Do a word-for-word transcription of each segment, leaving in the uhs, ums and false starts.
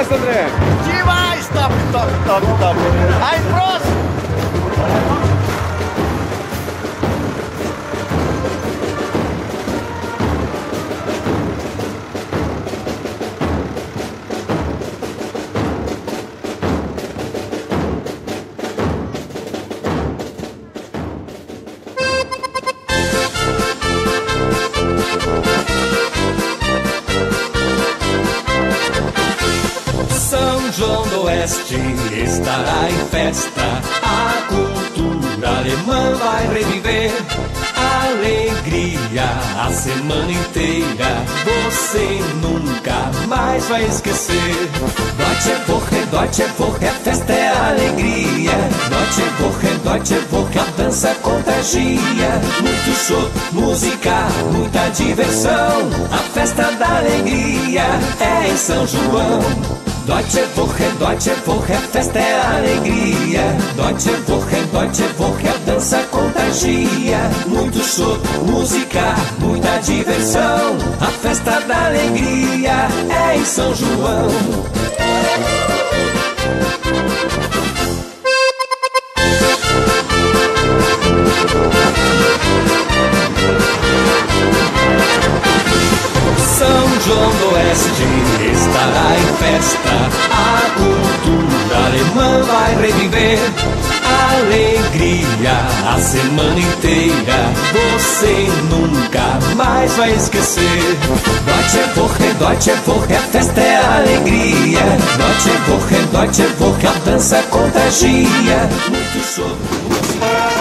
festa, André? Demais, top, top, top, top. Aí, próximo. São João do Oeste estará em festa, a cultura alemã vai reviver. Alegria a semana inteira, você nunca mais vai esquecer. Deutsche Woche, Deutsche Woche, a festa é alegria. Deutsche Woche, Deutsche Woche, a dança contagia. Muito show, música, muita diversão, a festa da alegria é em São João. Deutsche Woche, Deutsche Woche, a festa é alegria. Deutsche Woche, Deutsche Woche, a dança contagia. Muito show, música, muita diversão, a festa da alegria é em São João. São João do Oeste estará em festa, a cultura alemã vai reviver. Alegria a semana inteira, você nunca mais vai esquecer. Deutsche Woche, Deutsche Woche, a festa é alegria. Deutsche Woche, Deutsche Woche, a dança contagia. Muito show, música.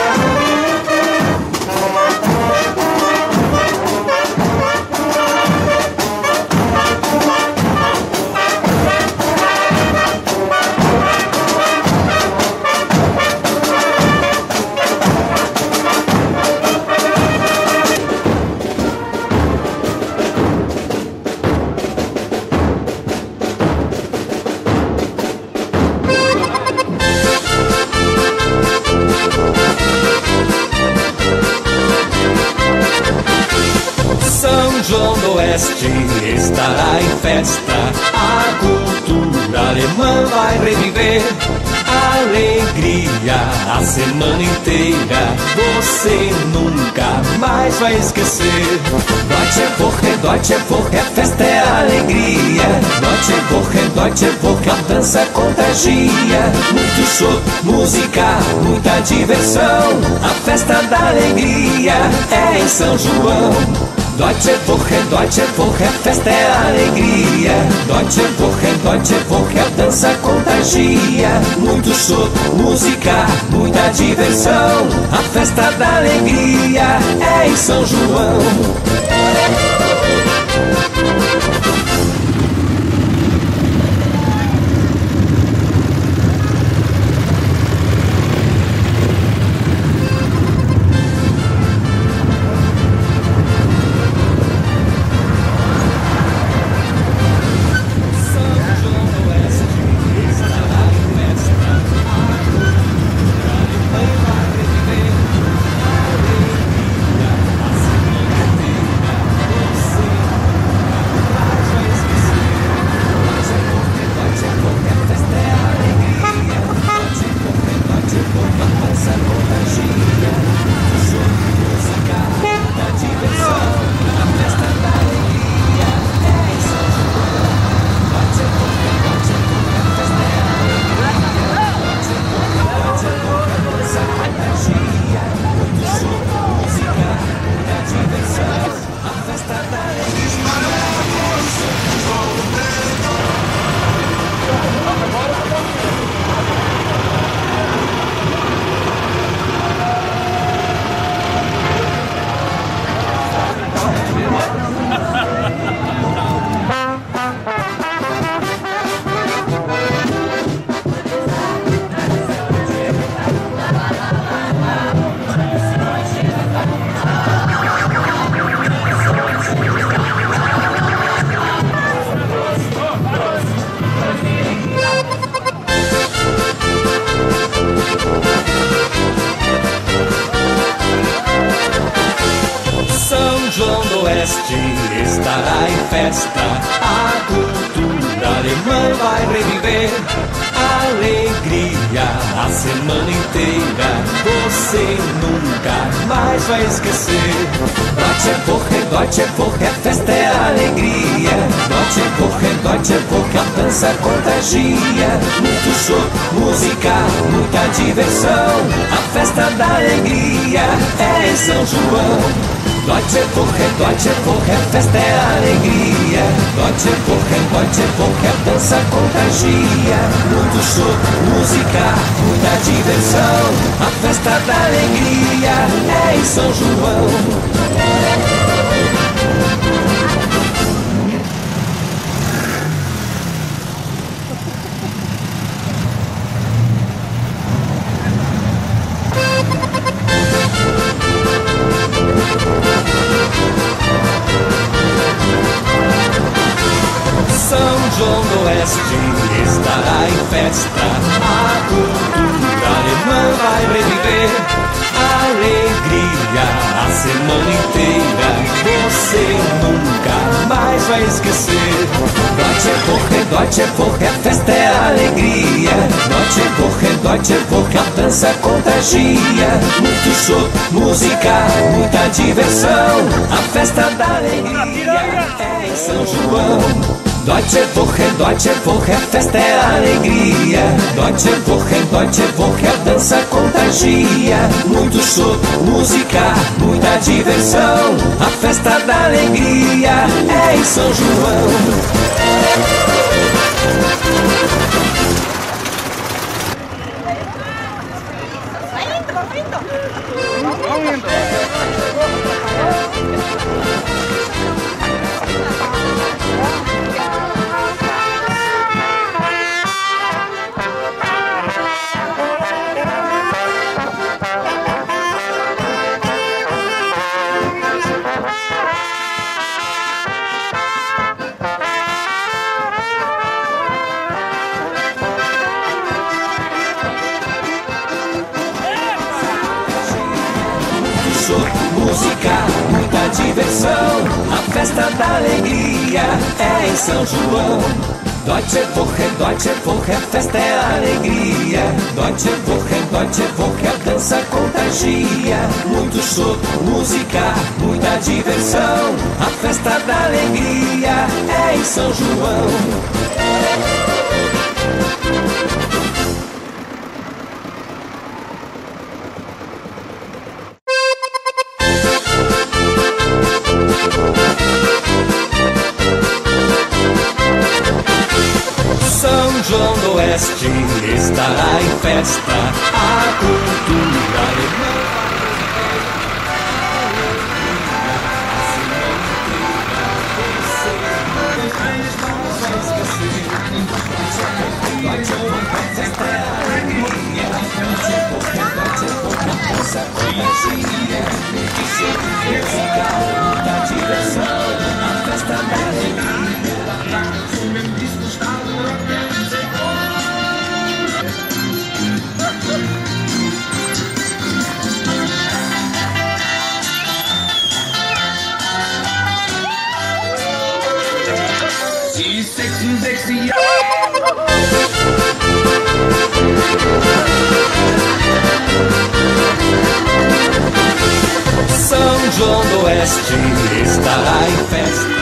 São João do Oeste estará em festa, a cultura alemã vai reviver. Alegria a semana inteira, você nunca mais vai esquecer. Deutsche Woche, Deutsche Woche, a festa é alegria. Deutsche Woche, Deutsche Woche, a dança contagia. Muito show, música, muita diversão, a festa da alegria é em São João. Deutsche Woche, Deutsche Woche, a festa é alegria. Deutsche Woche, Deutsche Woche, a dança contagia. Muito show, música, muita diversão, a festa da alegria é em São João. João do Oeste estará em festa, a cultura alemã vai reviver. Alegria a semana inteira, você nunca mais vai esquecer. Deutsche Woche, Deutsche Woche, a festa é alegria. Deutsche Woche, Deutsche Woche, a dança contagia. Muito show, música, muita diversão. A festa da alegria é em São João. Deutsche Woche, Deutsche Woche, a festa é alegria. Deutsche Woche, Deutsche Woche, a dança contagia. Muito show, música, muita diversão. A festa da alegria é em São João. São João do Oeste estará em festa. A cultura alemã vai reviver. Alegria a semana inteira, você nunca mais vai esquecer. Deutsche Woche, Deutsche Woche, a festa é alegria. Deutsche Woche, Deutsche Woche, a dança contagia. Muito show, música, muita diversão. A festa da alegria é em São João. Deutsche Woche, Deutsche Woche, a festa é alegria. Deutsche Woche, Deutsche Woche, a dança contagia. Muito show, música, muita diversão. A festa da alegria é em São João. Música, muita diversão. A festa da alegria é em São João. Deutsche Woche, Deutsche Woche, a festa é alegria. Deutsche Woche, Deutsche Woche, a dança contagia. Muito show, música, muita diversão. A festa da alegria é em São João. São João do Oeste estará em festa. A cultura alemã sechsundsechzig São João do Oeste estará em festa.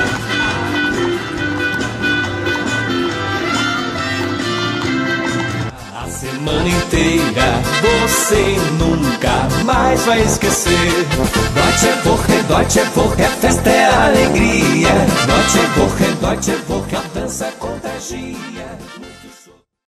A semana inteira você nunca mais vai esquecer. Deutsche Woche, Deutsche Woche, a festa é alegria. Deutsche Woche, Deutsche Woche, a dança contagia.